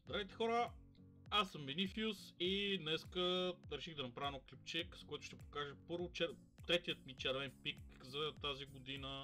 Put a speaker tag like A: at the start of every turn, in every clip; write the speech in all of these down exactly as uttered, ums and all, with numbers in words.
A: Здравейте хора, аз съм Benifuse и днеска реших да направя едно клипче, с което ще покажа първо чер... третият ми червен пик за тази година.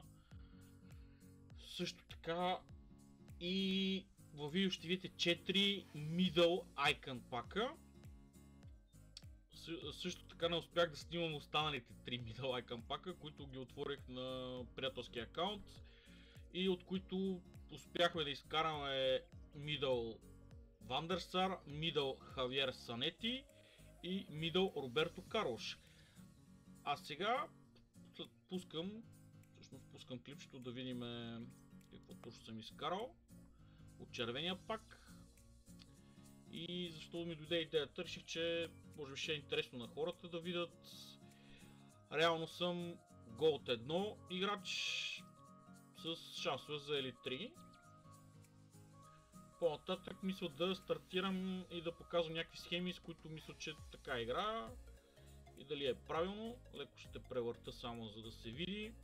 A: Също така и във видео ще видите четири Middle Icon пака. Съ... Също така не успях да снимам останалите три Middle Icon пака, които ги отворих на приятелски акаунт и от които успяхме да изкараме Middle Вандерсар, Мидъл Хавиер Санети и Мидъл Роберто Карлош. А сега пускам, всъщност пускам клипчето да видим какво точно съм изкарал от червения пак. И защо ми дойде идеята, реших, че може би ще е интересно на хората да видят. Реално съм Голд едно играч с шансове за Елит три. По-нататък мисля да стартирам и да показвам някакви схеми, с които мисля, че така игра и дали е правилно. Леко ще превърта само за да се види.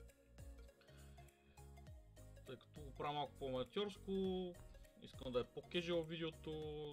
A: Тъй като го правя малко по-аматьорско, искам да е по-кежуал видеото.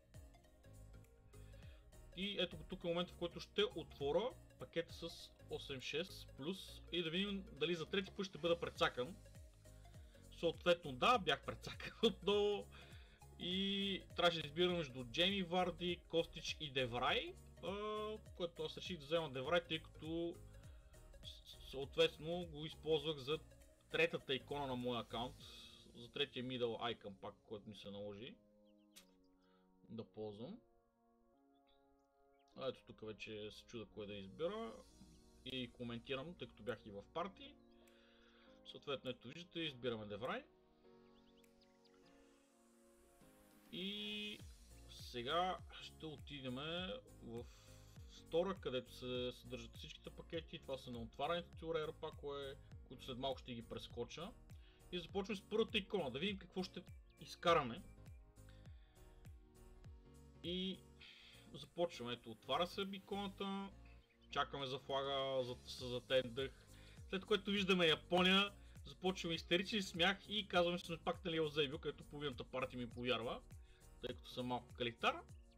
A: И ето го тук е момента, в който ще отворя пакета с осем шест плюс и да видим дали за трети път ще бъда прецакан. Съответно да, бях прецакан отново. И трябваше да избирам между Джейми Варди, Костич и Деврай, което аз реших да взема Деврай, тъй като съответно го използвах за третата икона на моя акаунт, за третия Middle Icon пак, който ми се наложи да ползвам. А ето тук вече се чуда кое да избера и коментирам, тъй като бях и в парти. Съответно ето виждате, избираме Деврай. И сега ще отидем в стора, където се съдържат всичките пакети. Това са на отварените Тюрер пакове, които след малко ще ги прескоча. И започваме с първата икона, да видим какво ще изкараме. И започваме. Ето, отваря се иконата, чакаме за флага, за, за затен дъх. След което виждаме Япония, започваме истеричен смях и казваме, че сме пак на Лиел Зейбил, където половината партия ми повярва, тъй като съм малко калитар.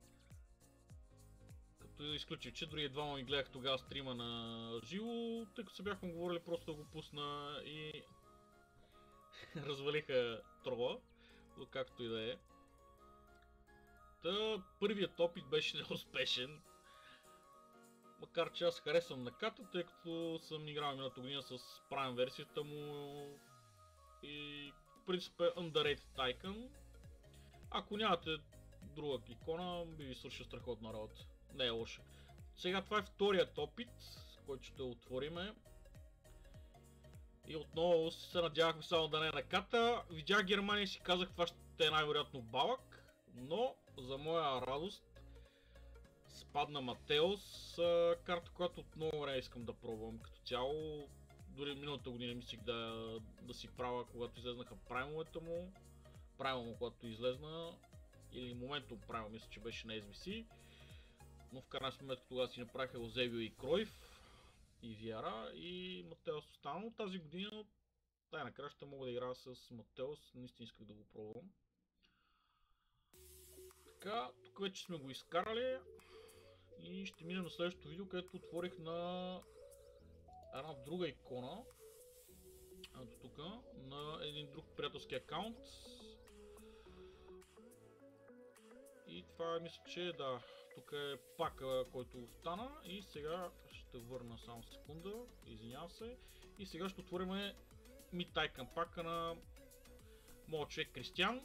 A: Като изключих, че дори едва ми гледах тогава стрима на живо, тъй като се бяхме говорили, просто да го пусна и развалиха трола, но както и да е. Та, първият опит беше неуспешен, макар че аз харесвам на Като, тъй като съм играл миналата година с Prime версията му и в принцип е underrated icon. Ако нямате друга икона, би ви свършил страхотна работа. Не е лоша. Сега това е вторият опит, който ще отвориме. И отново се надявахме само да не е на Ката. Видях Германия и си казах, това ще е най-вероятно Балък, но за моя радост спадна Матеос, карта, която от много време искам да пробвам като цяло. Дори миналата година мислих да, да си правя, когато излезнаха праймовете му. Праймове му, когато излезна, или моментум праймове, мисля, че беше на Ес Би Си. Но в крайна сметка тогава си направиха Озебио и Кройф и Виара и Матеос останал. Тази година най-накрая ще мога да играя с Матеос, наистина исках да го пробвам. Така, тук вече сме го изкарали и ще минем на следващото видео, където отворих на една друга икона. Ето тук, на един друг приятелски акаунт. И това мисля, че да, тук е пака, който остана и сега ще върна само секунда, извинявам се. И сега ще отворим Mid Icon пака на моят човек Кристиан,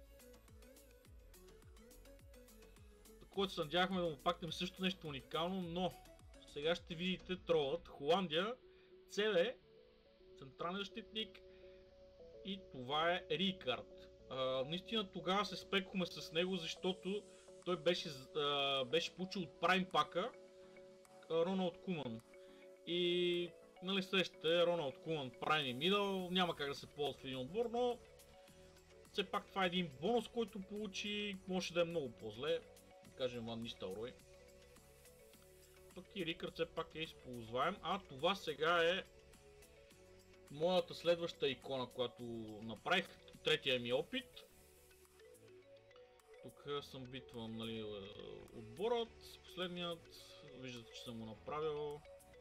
A: който се надявахме да му пакнем също нещо уникално, но сега ще видите тролът Холандия, Целе, централен защитник и това е Рикард. Uh, наистина тогава се спекохме с него, защото той беше, uh, беше получил от Prime пака uh, Роналд Куман. И нали срещате Роналд Куман, Prime и Middle, няма как да се ползва в един отбор, но все пак това е един бонус, който получи, може да е много по-зле, да кажем Ван Нистелрой. Пък и Рикард все пак е използваем, а това сега е моята следваща икона, която направих, третия ми опит. Тук съм битван, нали, отборът. Последният, виждате, че съм го направил.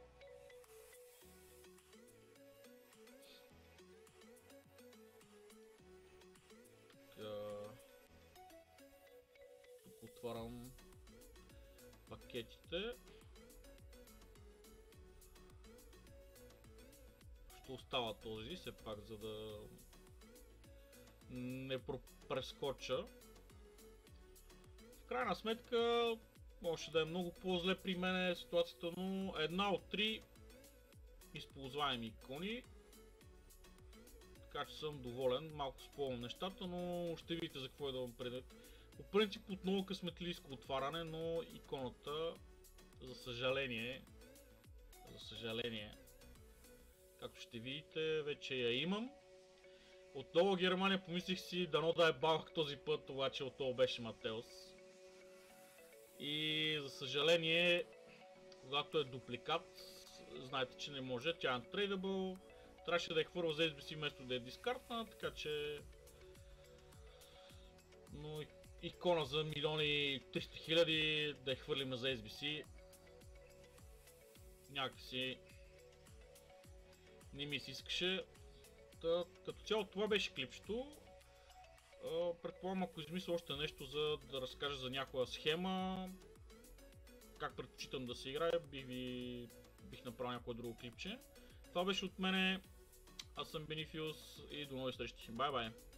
A: Тук отварям пакетите. Ще остава този, все пак, за да не прескоча. В крайна сметка, може да е много по-зле при мен ситуацията, но една от три използваеми икони. Така че съм доволен, малко спълвам нещата, но ще видите за какво е да вам предвид. По принцип отново късметлийско отваряне, но иконата, за съжаление, за съжаление, както ще видите, вече я имам. Отново Германия, помислих си, дано да е Балк този път, обаче отново беше Матеус. И за съжаление, когато е дупликат, знаете, че не може, тя е untradeable. Трябваше да е хвърля за ес би си вместо да е дискартна, така че... Но икона за милиони триста хиляди да я хвърлим за ес би си. Някакси... не ми се искаше. Та, като цяло това беше клипчето. Предполагам, ако измисля още нещо за да разкажа за някоя схема, как предпочитам да се играе, бих ви бих направил някое друго клипче. Това беше от мене. Аз съм Бенифиус и до нови срещи. Бай бай!